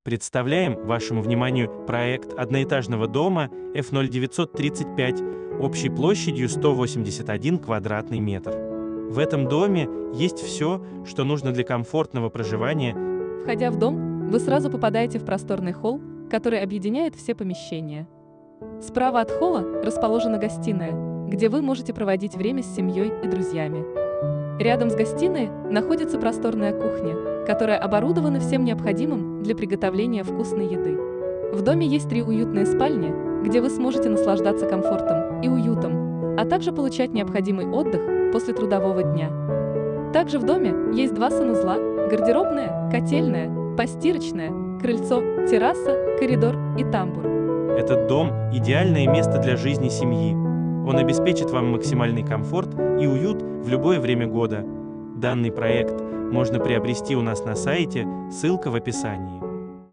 Представляем вашему вниманию проект одноэтажного дома F0935 общей площадью 181 квадратный метр. В этом доме есть все, что нужно для комфортного проживания. Входя в дом, вы сразу попадаете в просторный холл, который объединяет все помещения. Справа от холла расположена гостиная, где вы можете проводить время с семьей и друзьями. Рядом с гостиной находится просторная кухня, которая оборудована всем необходимым для приготовления вкусной еды. В доме есть 3 уютные спальни, где вы сможете наслаждаться комфортом и уютом, а также получать необходимый отдых после трудового дня. Также в доме есть 2 санузла, гардеробная, котельная, постирочная, крыльцо, терраса, коридор и тамбур. Этот дом – идеальное место для жизни семьи. Он обеспечит вам максимальный комфорт и уют в любое время года. Данный проект можно приобрести у нас на сайте, ссылка в описании.